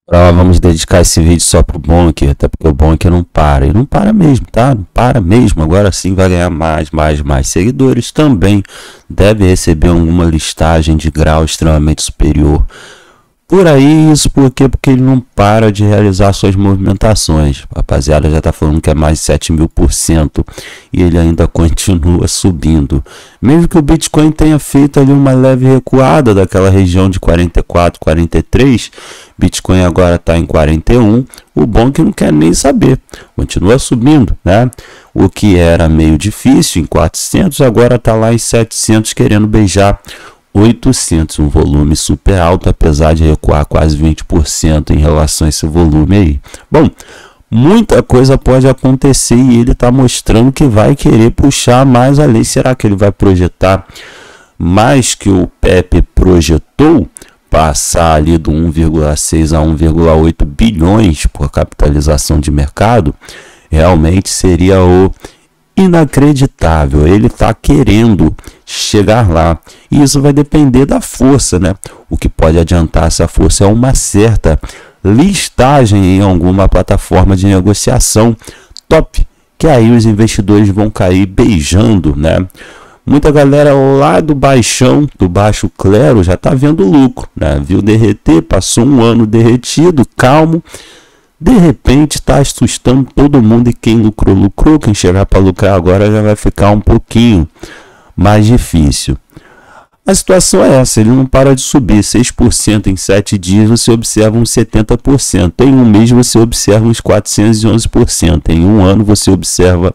Vamos dedicar esse vídeo só pro Bonk, até porque o Bonk não para. E não para mesmo, tá? Não para mesmo. Agora sim vai ganhar mais seguidores. Também deve receber alguma listagem de grau extremamente superior. Por aí, isso porque ele não para de realizar suas movimentações. A rapaziada já está falando que é mais de 7.000% e ele ainda continua subindo. Mesmo que o Bitcoin tenha feito ali uma leve recuada daquela região de 44, 43, Bitcoin agora está em 41, o Bonk não quer nem saber, continua subindo, né? O que era meio difícil em 400, agora está lá em 700 querendo beijar 800, um volume super alto, apesar de recuar quase 20% em relação a esse volume aí. Bom, muita coisa pode acontecer e ele está mostrando que vai querer puxar mais a lei. Será que ele vai projetar mais que o Pepe projetou? Passar ali do 1,6 a 1,8 bilhões por capitalização de mercado? Realmente seria o inacreditável. Ele está querendo chegar lá e isso vai depender da força, né? O que pode adiantar essa força é uma certa listagem em alguma plataforma de negociação top, que aí os investidores vão cair beijando, né? Muita galera lá do baixão, do baixo clero, já está vendo lucro, né? Viu derreter, passou um ano derretido, calmo. De repente está assustando todo mundo e quem lucrou, lucrou. Quem chegar para lucrar agora já vai ficar um pouquinho mais difícil. A situação é essa, ele não para de subir. 6% em 7 dias você observa uns 70%. Em um mês você observa uns 411%. Em um ano você observa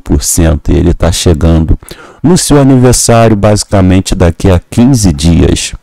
11.000%. E ele está chegando no seu aniversário basicamente daqui a 15 dias.